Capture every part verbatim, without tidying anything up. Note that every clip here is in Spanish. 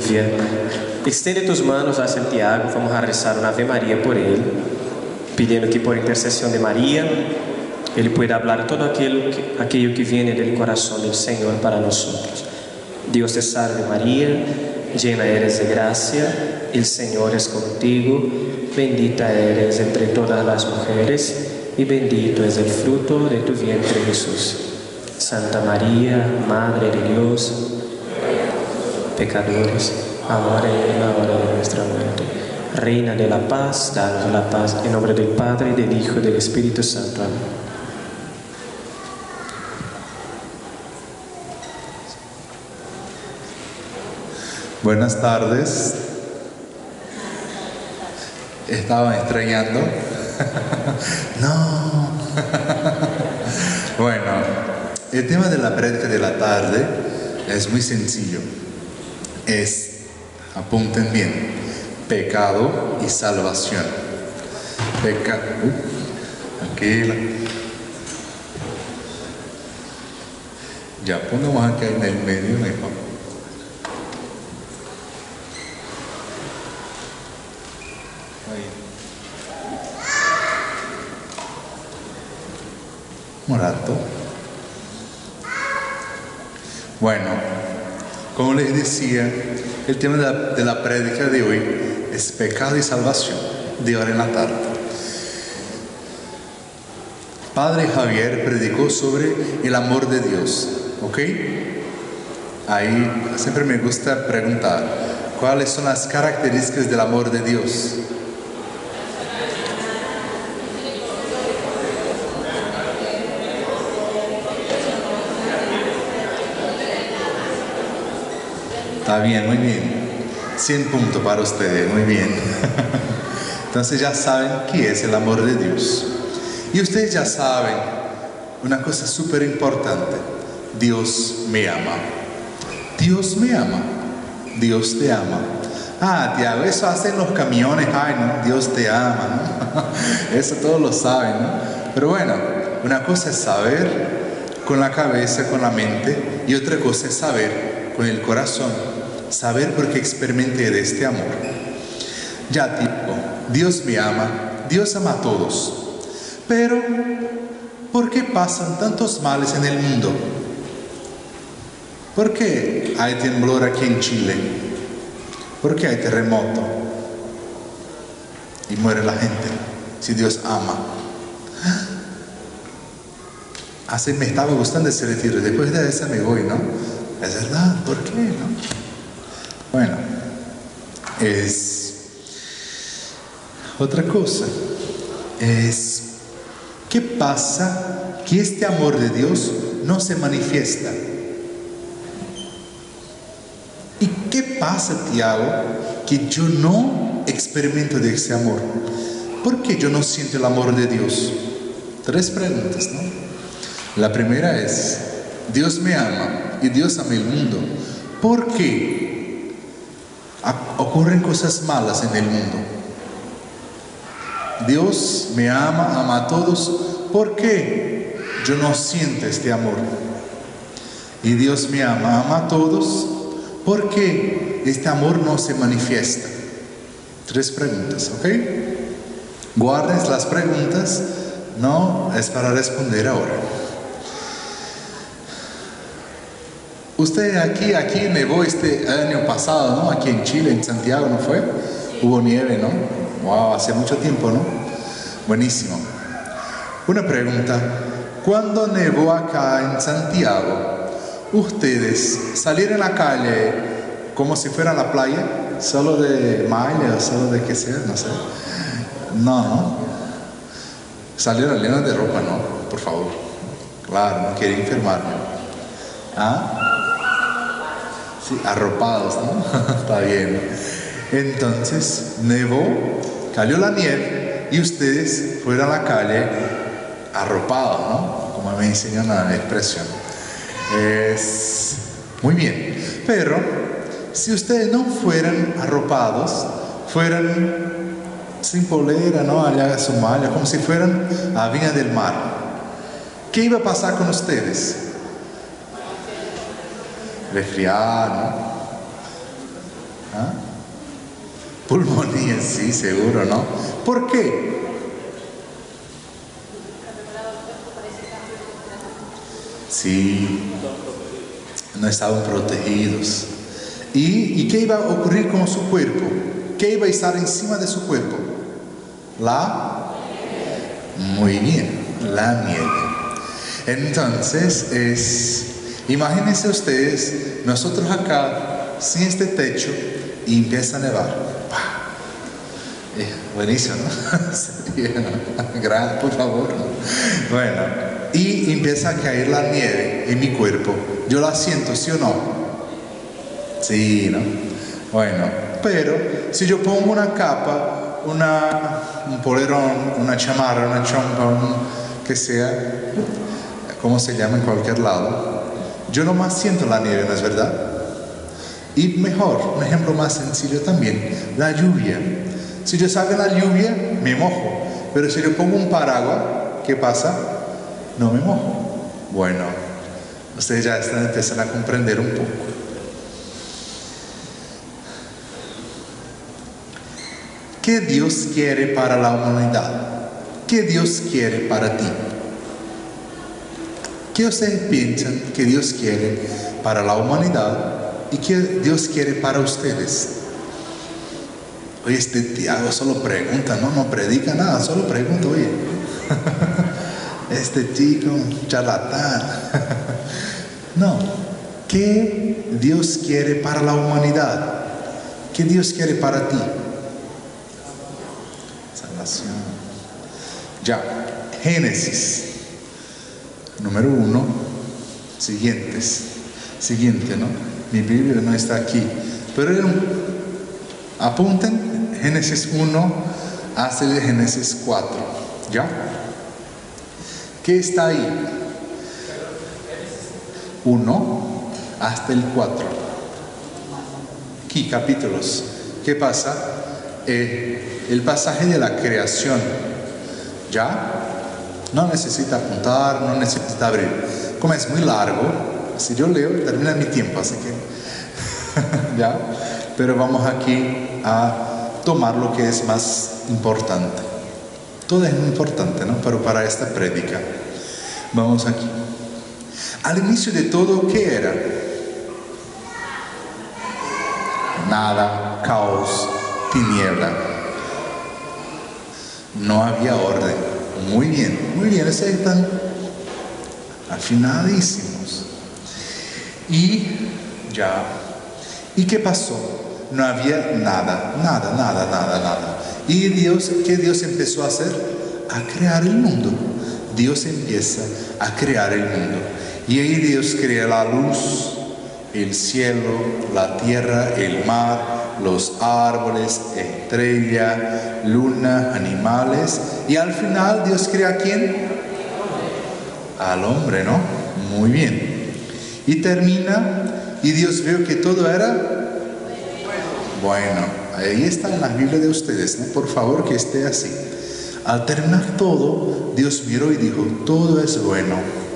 lluvia. Extiende tus manos a Santiago, vamos a rezar una Ave María por él, pidiendo que por intercesión de María, Él pueda hablar todo aquello que, aquello que viene del corazón del Señor para nosotros. Dios te salve María, llena eres de gracia, el Señor es contigo, bendita eres entre todas las mujeres, y bendito es el fruto de tu vientre Jesús. Santa María, Madre de Dios, pecadores, ahora y en la hora de nuestra muerte. Reina de la paz, danos la paz, en nombre del Padre, del Hijo y del Espíritu Santo. Amén. Buenas tardes. Estaban extrañando. No. Bueno, el tema de la prédica de la tarde es muy sencillo. Es, apunten bien, pecado y salvación. Pecado. Uh, tranquila. Ya pongamos aquí en el medio mejor. Un rato. Bueno, como les decía, el tema de la, de la prédica de hoy es pecado y salvación, de ahora en la tarde. Padre Javier predicó sobre el amor de Dios, ¿ok? Ahí siempre me gusta preguntar, ¿cuáles son las características del amor de Dios? Está bien, muy bien. cien puntos para ustedes, muy bien. Entonces ya saben qué es el amor de Dios. Y ustedes ya saben una cosa súper importante. Dios me ama. Dios me ama. Dios te ama. Ah, Tiago, eso hacen los camiones. Ay, no, Dios te ama, ¿no? Eso todos lo saben, ¿no? Pero bueno, una cosa es saber con la cabeza, con la mente, y otra cosa es saber con el corazón. Saber por qué experimenté de este amor. Ya tipo, Dios me ama, Dios ama a todos. Pero, ¿por qué pasan tantos males en el mundo? ¿Por qué hay temblor aquí en Chile? ¿Por qué hay terremoto? Y muere la gente, si Dios ama. Así me estaba gustando ese retiro, después de esa me voy, ¿no? Es verdad, ¿por qué, no? Bueno, es otra cosa, es ¿qué pasa que este amor de Dios no se manifiesta? ¿Y qué pasa, Tiago, que yo no experimento de ese amor? ¿Por qué yo no siento el amor de Dios? Tres preguntas, ¿no? La primera es, Dios me ama y Dios ama el mundo. ¿Por qué ocurren cosas malas en el mundo? Dios me ama, ama a todos. ¿Por qué yo no siento este amor? Y Dios me ama, ama a todos. ¿Por qué este amor no se manifiesta? Tres preguntas, ¿ok? Guarden las preguntas, no es para responder ahora. Usted aquí, aquí nevó este año pasado, ¿no? Aquí en Chile, en Santiago, ¿no fue? Hubo nieve, ¿no? Wow, hace mucho tiempo, ¿no? Buenísimo. Una pregunta. ¿Cuándo nevó acá en Santiago, ustedes salieron a la calle como si fuera a la playa? ¿Solo de malla o solo de qué sea? No sé. No, no. Salieron llenos de ropa, ¿no? Por favor. Claro, no quería enfermarme. ¿Ah? Sí, arropados, ¿no? Está bien. Entonces, nevó, cayó la nieve y ustedes fueron a la calle arropados, ¿no? Como me enseñan la expresión. Es muy bien. Pero, si ustedes no fueran arropados, fueran sin polera, ¿no? Allá a su malla, como si fueran a Viña del Mar, ¿qué iba a pasar con ustedes? Resfriar, ¿no? ¿Ah? Pulmonía, sí, seguro, ¿no? ¿Por qué? Sí, no estaban protegidos. ¿Y, ¿Y qué iba a ocurrir con su cuerpo? ¿Qué iba a estar encima de su cuerpo? La... Muy bien, la nieve. Entonces, es... imagínense ustedes, nosotros acá, sin este techo, y empieza a nevar. Eh, buenísimo, ¿no? Gran, por favor, ¿no? Bueno, y empieza a caer la nieve en mi cuerpo. Yo la siento, ¿sí o no? Sí, ¿no? Bueno, pero si yo pongo una capa, una, un polerón, una chamarra, una chompa, un, que sea, ¿cómo se llama en cualquier lado? Yo no más siento la nieve, ¿no es verdad? Y mejor, un ejemplo más sencillo también, la lluvia. Si yo salgo en la lluvia, me mojo. Pero si yo pongo un paraguas, ¿qué pasa? No me mojo. Bueno, ustedes ya están empezando a comprender un poco. ¿Qué Dios quiere para la humanidad? ¿Qué Dios quiere para ti? ¿Qué ustedes piensan que Dios quiere para la humanidad y qué Dios quiere para ustedes? Oye, este Tiago solo pregunta, no, no predica nada, solo pregunta, oye. Este chico, charlatán. No, ¿qué Dios quiere para la humanidad? ¿Qué Dios quiere para ti? Salvación. Ya, Génesis. Número uno, siguientes. Siguiente, ¿no? Mi Biblia no está aquí. Pero apunten Génesis uno hasta el Génesis cuatro. ¿Ya? ¿Qué está ahí? uno hasta el cuatro. Aquí, capítulos. ¿Qué pasa? Eh, el pasaje de la creación. ¿Ya? No necesita apuntar, no necesita abrir. Como es muy largo, si yo leo, termina mi tiempo, así que... ¿Ya? Pero vamos aquí a tomar lo que es más importante. Todo es muy importante, ¿no? Pero para esta prédica, vamos aquí. Al inicio de todo, ¿qué era? Nada, caos, tiniebla. No había orden. Muy bien, muy bien, están afinadísimos. Y ya, ¿y qué pasó? No había nada, nada, nada, nada, nada. ¿Y Dios, qué Dios empezó a hacer? A crear el mundo. Dios empieza a crear el mundo. Y ahí Dios crea la luz, el cielo, la tierra, el mar, los árboles, estrella, luna, animales. Y al final Dios crea ¿a quién? Al hombre, ¿no? Muy bien. Y termina, y Dios vio que todo era bueno. Ahí está en la Biblia de ustedes, ¿no? Por favor, que esté así. Al terminar todo, Dios miró y dijo, todo es bueno.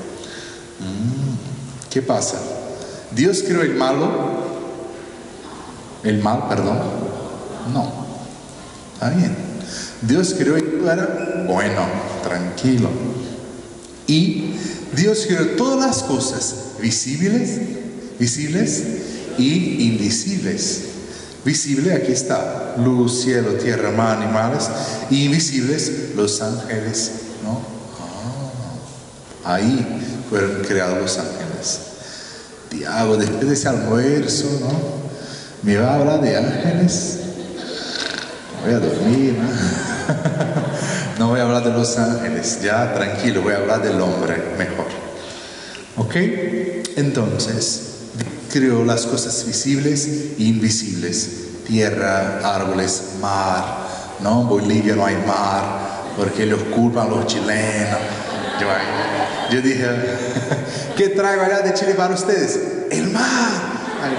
Mm, ¿qué pasa? Dios creó el malo. El mal, perdón. No. Está bien. Dios creó y todo era bueno, tranquilo. Y Dios creó todas las cosas visibles, visibles y invisibles. Visible, aquí está, luz, cielo, tierra, mar, animales. Y invisibles, los ángeles, ¿no? Ah, ahí fueron creados los ángeles. Tiago, después de ese almuerzo, ¿no? ¿Me va a hablar de ángeles? Voy a dormir, ¿no? No voy a hablar de los ángeles, ya tranquilo, voy a hablar del hombre mejor. ¿Ok? Entonces, creó las cosas visibles e invisibles. Tierra, árboles, mar. No, en Bolivia no hay mar, porque los culpan los chilenos. Yo, yo dije, ¿qué traigo allá de Chile para ustedes? El mar. Ay,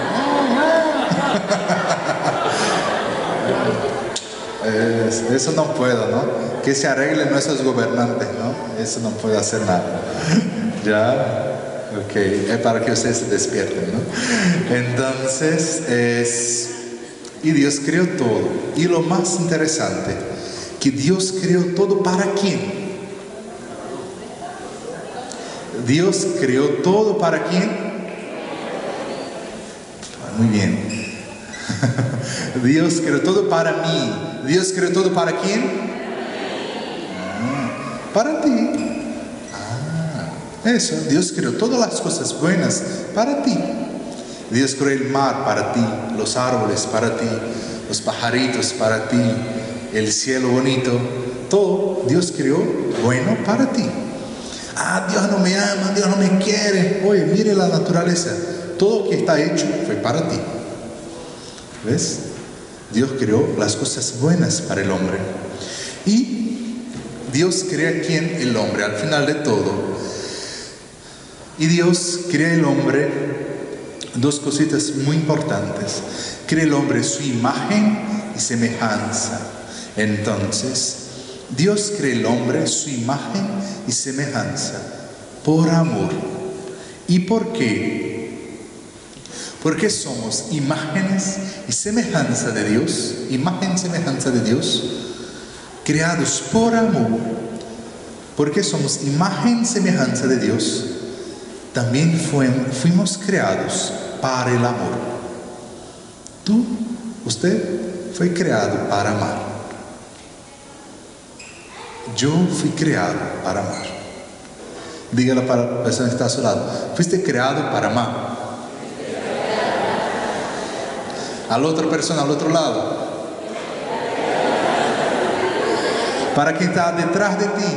no. Eso no puedo, ¿no? Que se arreglen nuestros gobernantes, ¿no? Eso no puedo hacer nada. ¿Ya? Ok, es para que ustedes se despierten, ¿no? Entonces, es, Y Dios creó todo. Y lo más interesante, que Dios creó todo ¿para quién? Dios creó todo ¿para quién? Muy bien. Dios creó todo para mí. Dios creó todo ¿para quién? Ah, para ti. Ah, eso, Dios creó todas las cosas buenas para ti. Dios creó el mar para ti, los árboles para ti, los pajaritos para ti, el cielo bonito, todo Dios creó bueno para ti. Ah, Dios no me ama, Dios no me quiere. Oye, mire la naturaleza, todo lo que está hecho fue para ti. ¿Ves? Dios creó las cosas buenas para el hombre. Y Dios crea quién, el hombre, al final de todo. Y Dios crea el hombre. Dos cositas muy importantes. Crea el hombre su imagen y semejanza. Entonces, Dios crea el hombre su imagen y semejanza por amor. ¿Y por qué? Porque somos imágenes y semejanza de Dios, imagen y semejanza de Dios, creados por amor. Porque somos imagen y semejanza de Dios, también fuimos creados para el amor. Tú, usted, fue creado para amar. Yo fui creado para amar. Dígalo para la persona que está a su lado. Fuiste creado para amar. A la otra persona, al otro lado. Para quien está detrás de ti.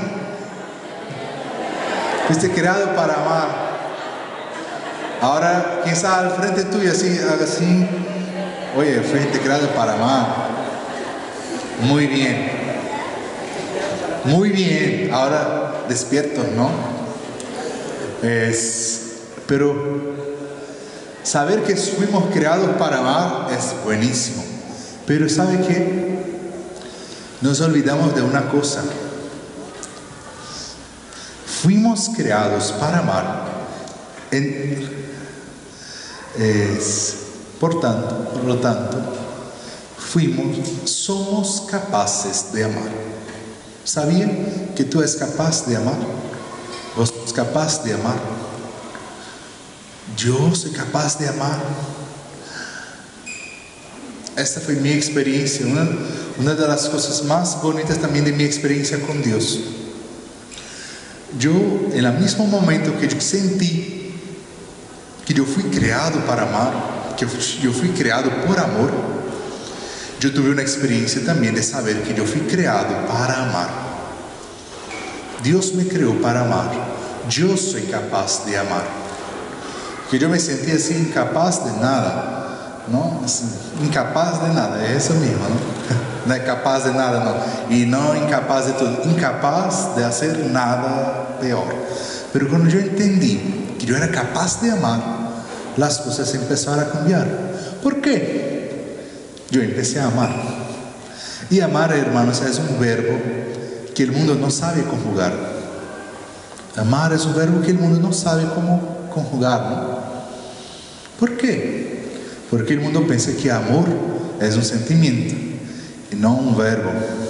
Fuiste creado para amar. Ahora, quien está al frente tuyo, así, así. Oye, fuiste creado para amar. Muy bien. Muy bien. Ahora, despiertos, ¿no? Es, pero saber que fuimos creados para amar es buenísimo. Pero ¿sabe qué? Nos olvidamos de una cosa. Fuimos creados para amar. En, es, por tanto, por lo tanto, fuimos, somos capaces de amar. ¿Sabían que tú eres capaz de amar? ¿Vos sos capaz de amar? Yo soy capaz de amar. Esta fue mi experiencia, una, una de las cosas más bonitas también de mi experiencia con Dios. Yo, en el mismo momento que yo sentí que yo fui creado para amar, que yo fui creado por amor, yo tuve una experiencia también de saber que yo fui creado para amar. Dios me creó para amar. Yo soy capaz de amar. Que yo me sentía así incapaz de nada, ¿no? Incapaz de nada, es eso mismo, ¿no? No es capaz de nada, no. Y no incapaz de todo, incapaz de hacer nada peor. Pero cuando yo entendí que yo era capaz de amar, las cosas empezaron a cambiar. ¿Por qué? Yo empecé a amar. Y amar, hermanos, es un verbo que el mundo no sabe conjugar. Amar es un verbo que el mundo no sabe cómo conjugar, ¿no? ¿Por qué? Porque el mundo piensa que amor es un sentimiento y no un verbo.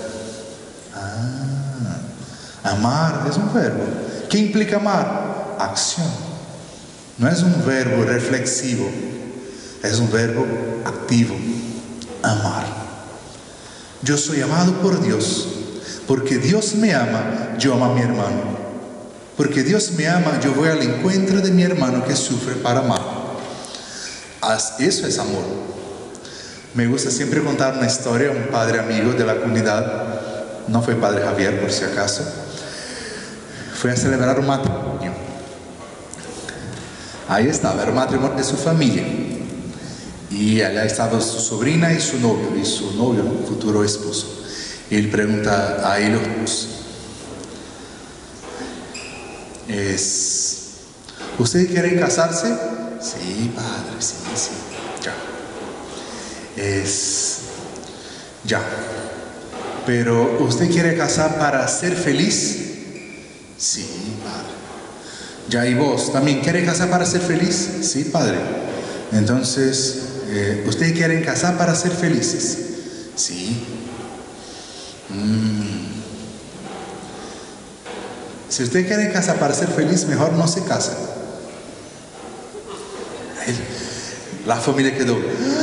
Ah, amar es un verbo. ¿Qué implica amar? Acción. No es un verbo reflexivo, es un verbo activo. Amar. Yo soy amado por Dios. Porque Dios me ama, yo amo a mi hermano. Porque Dios me ama, yo voy al encuentro de mi hermano que sufre para amar. Eso es amor. Me gusta siempre contar una historia. Un padre amigo de la comunidad, no fue padre Javier por si acaso, fue a celebrar un matrimonio. Ahí estaba el matrimonio de su familia. Y allá estaba su sobrina y su novio, y su novio, futuro esposo. Y él pregunta a ellos: es, ¿ustedes quieren casarse? Sí, padre, sí, sí, ya. Es, ya. Pero ¿usted quiere casar para ser feliz? Sí, padre. Ya, ¿y vos también quieres casar para ser feliz? Sí, padre. Entonces, eh, ¿ustedes quieren casar para ser felices? Sí. Mm. Si ustedes quieren casar para ser feliz, mejor no se casen. La familia quedó,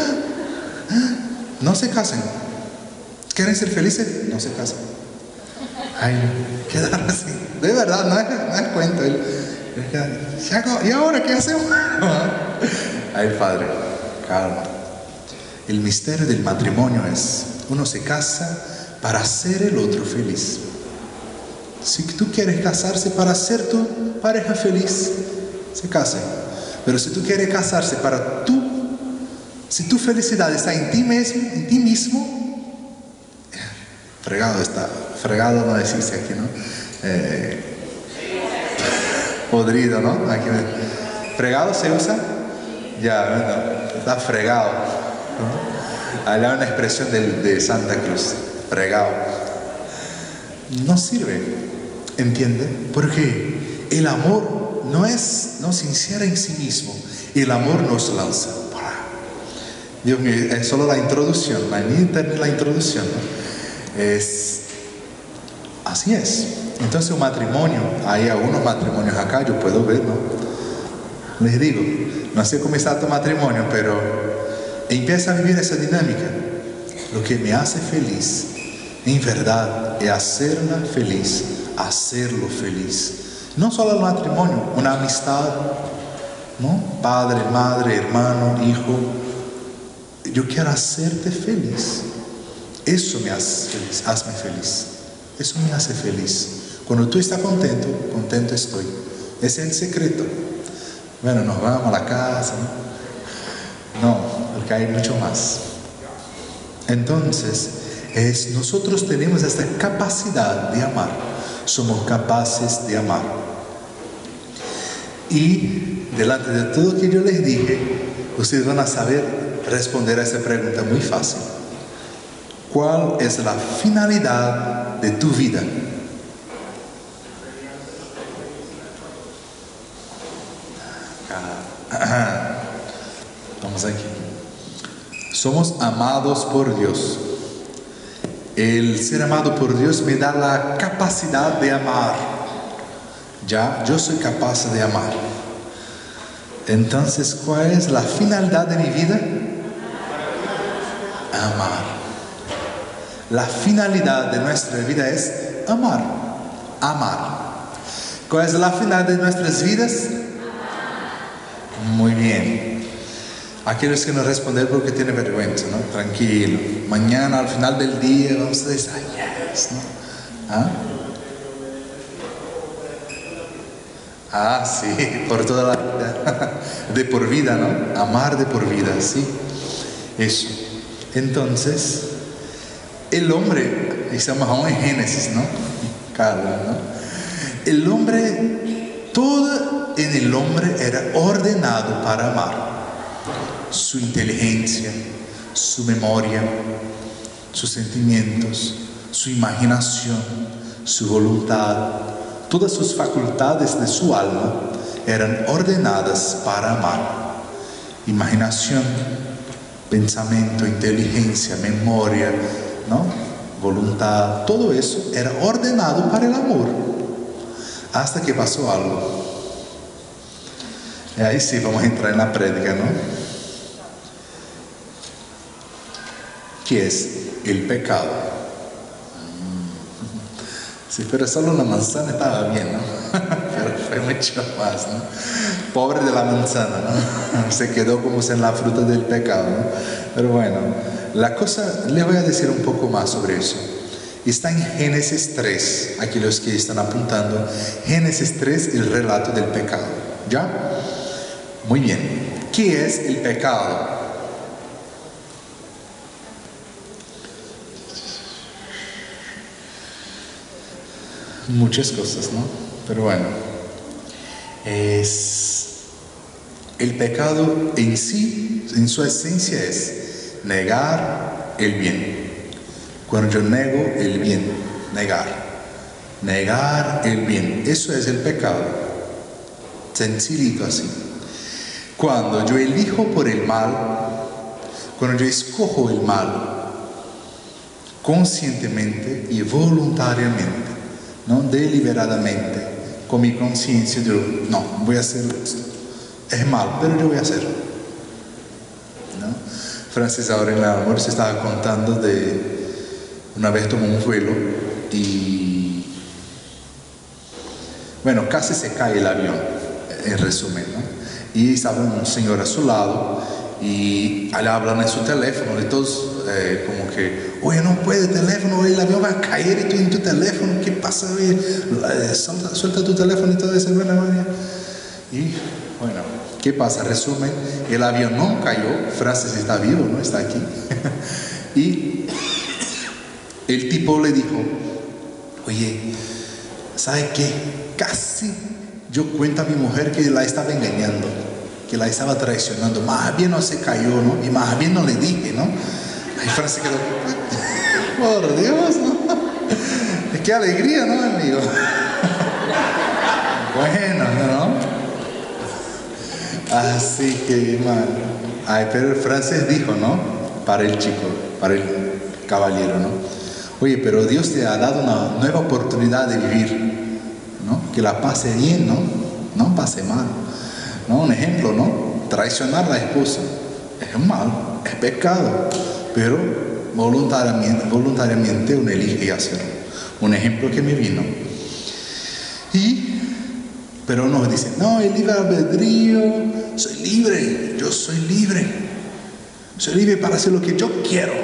no se casen. ¿Quieren ser felices? No se casen. Ay, quedaron así. De verdad, no es, no es cuento. Él, ¿y ahora qué hacemos? Ay, padre, calma. El misterio del matrimonio es, uno se casa para hacer el otro feliz. Si tú quieres casarse para hacer tu pareja feliz, se case. Pero si tú quieres casarse para tú, si tu felicidad está en ti mismo, en ti mismo, fregado está, fregado no existe aquí, ¿no? Eh, podrido, ¿no? Aquí, fregado se usa, ya, no, está fregado, ¿no? Allá hay una expresión de, de Santa Cruz, fregado. No sirve, ¿entiende? Porque el amor no es, no se encierra en sí mismo, el amor nos lanza. Dios mío, es solo la introducción, ni termina la introducción, ¿no? Es, así es. Entonces un matrimonio, hay algunos matrimonios acá, yo puedo ver, ¿no? Les digo, no sé cómo está tu matrimonio, pero empieza a vivir esa dinámica. Lo que me hace feliz, en verdad, es hacerla feliz, hacerlo feliz. No solo el matrimonio, una amistad, ¿no? Padre, madre, hermano, hijo. Yo quiero hacerte feliz. Eso me hace feliz, hazme feliz. Eso me hace feliz. Cuando tú estás contento, contento estoy. Ese es el secreto. Bueno, nos vamos a la casa, ¿no? No, porque hay mucho más. Entonces, es, nosotros tenemos esta capacidad de amar. Somos capaces de amar. Y delante de todo lo que yo les dije, ustedes van a saber responder a esa pregunta muy fácil. ¿Cuál es la finalidad de tu vida? Vamos aquí. Somos amados por Dios. El ser amado por Dios me da la capacidad de amar. Ya, yo soy capaz de amar. Entonces, ¿cuál es la finalidad de mi vida? Amar. La finalidad de nuestra vida es amar. Amar. ¿Cuál es la finalidad de nuestras vidas? Muy bien. Aquellos que no responden porque tienen vergüenza, ¿no? Tranquilo. Mañana al final del día vamos a decir, ay, yes, ¿no? ¿Ah? Ah, sí, por toda la vida. De por vida, ¿no? Amar de por vida, sí. Eso. Entonces, el hombre, estamos aún en Génesis, ¿no? Carlos, ¿no? El hombre, todo en el hombre era ordenado para amar. Su inteligencia, su memoria, sus sentimientos, su imaginación, su voluntad, todas sus facultades de su alma eran ordenadas para amar. Imaginación, pensamiento, inteligencia, memoria, ¿no? Voluntad, todo eso era ordenado para el amor. Hasta que pasó algo. Y ahí sí vamos a entrar en la prédica, ¿no? ¿Qué es? El pecado. Sí, pero solo la manzana estaba bien, ¿no? Pero fue mucho más, ¿no? Pobre de la manzana, ¿no? Se quedó como en la fruta del pecado, ¿no? Pero bueno, la cosa, les voy a decir un poco más sobre eso. Está en Génesis tres, aquí los que están apuntando. Génesis tres, el relato del pecado. ¿Ya? Muy bien. ¿Qué es el pecado? Muchas cosas, ¿no? Pero bueno, es el pecado en sí, en su esencia es negar el bien. Cuando yo nego el bien, negar, negar el bien, eso es el pecado, sencillito así. Cuando yo elijo por el mal, cuando yo escojo el mal, conscientemente y voluntariamente, no deliberadamente, con mi conciencia, yo no, voy a hacer esto. Es mal, pero yo voy a hacer. ¿No? Francis ahora en el almuerzo estaba contando de una vez tomó un vuelo y bueno, casi se cae el avión, en resumen, ¿no? Y estaba un señor a su lado y allá hablan en su teléfono y todos eh, como que, oye, no puede teléfono, el avión va a caer y tú en tu teléfono, ¿qué pasa? Oye, eh, suelta, suelta tu teléfono y todo eso. Bueno, bueno. Y bueno, ¿qué pasa? Resumen, el avión no cayó, Francis está vivo, no está aquí. Y el tipo le dijo, oye, ¿sabe qué? Casi yo cuento a mi mujer que la estaba engañando, que la estaba traicionando, más bien no se cayó, ¿no? Y más bien no le dije, ¿no? Ahí Francis quedó, por Dios, ¿no? Qué alegría, ¿no, amigo? Bueno, ¿no? Así que, man, ay, pero Francis dijo, ¿no? Para el chico, para el caballero, ¿no? Oye, pero Dios te ha dado una nueva oportunidad de vivir, ¿no? Que la pase bien, ¿no? No pase mal, ¿no? Un ejemplo, ¿no? Traicionar a la esposa es mal, es pecado, pero voluntariamente, voluntariamente uno elige hacerlo. Un ejemplo que me vino. Y, pero uno dice, no, el libre albedrío, soy libre, yo soy libre, soy libre para hacer lo que yo quiero.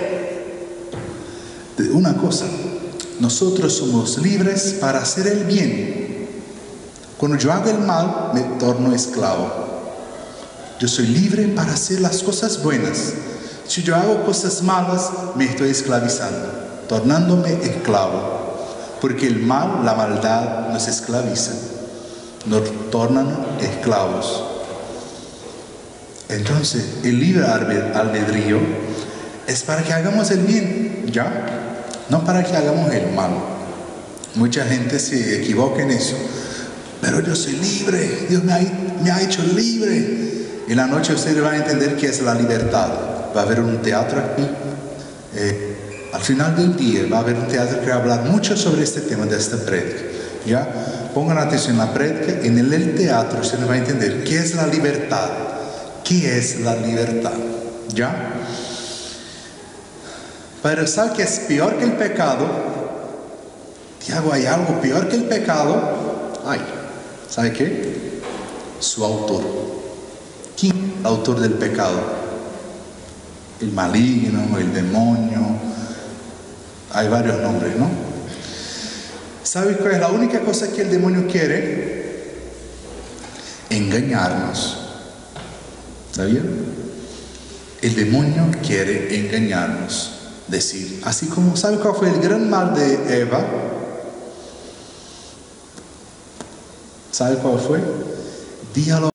Una cosa, nosotros somos libres para hacer el bien. Cuando yo hago el mal, me torno esclavo. Yo soy libre para hacer las cosas buenas. Si yo hago cosas malas, me estoy esclavizando, tornándome esclavo. Porque el mal, la maldad, nos esclaviza, nos tornan esclavos. Entonces, el libre albedrío es para que hagamos el bien, ¿ya? No para que hagamos el mal. Mucha gente se equivoca en eso. Pero yo soy libre, Dios me ha, me ha hecho libre. En la noche ustedes van a entender qué es la libertad. Va a haber un teatro aquí. Eh, al final del día va a haber un teatro que va a hablar mucho sobre este tema de esta prédica. ¿Ya? Pongan atención en la prédica. En el, el teatro ustedes van a entender qué es la libertad. ¿Qué es la libertad? ¿Ya? Pero ¿sabe qué es peor que el pecado? Tiago, ¿hay algo peor que el pecado? Ay, ¿sabe qué? Su autor. ¿Quién es el autor del pecado? El maligno, el demonio. Hay varios nombres, ¿no? ¿Sabe cuál es la única cosa que el demonio quiere? Engañarnos. ¿Sabía? El demonio quiere engañarnos. Decir, así como, ¿sabe cuál fue el gran mal de Eva? ¿Sabe cuál fue? Diálogo.